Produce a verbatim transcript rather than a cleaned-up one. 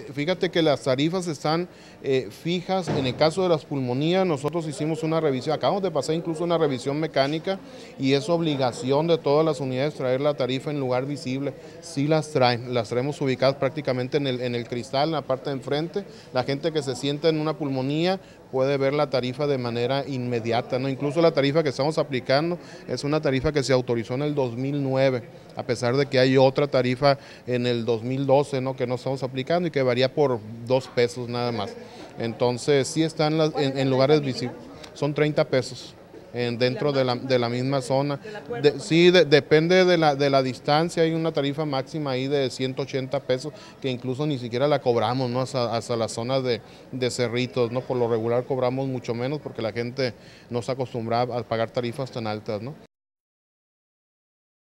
fíjate que las tarifas están eh, fijas. En el caso de las pulmonías, nosotros hicimos una revisión, acabamos de pasar incluso una revisión mecánica y es obligación de todas las unidades traer la tarifa en lugar visible. Sí las traen, las traemos ubicadas prácticamente en el, en el cristal, en la parte de enfrente. La gente que se sienta en una pulmonía puede ver la tarifa de manera inmediata, ¿no? Incluso la tarifa que estamos aplicando es una tarifa que se autorizó en el dos mil nueve, a pesar de que hay otra tarifa en el dos mil doce, ¿no?, que no estamos aplicando y que varía por dos pesos nada más. Entonces sí están las, en, en lugares visibles, son treinta pesos. En, dentro de la, de la misma zona. De, sí, de, depende de la, de la distancia, hay una tarifa máxima ahí de ciento ochenta pesos que incluso ni siquiera la cobramos, ¿no?, hasta, hasta la zona de, de Cerritos, ¿no? Por lo regular cobramos mucho menos porque la gente no se acostumbra a pagar tarifas tan altas, ¿no?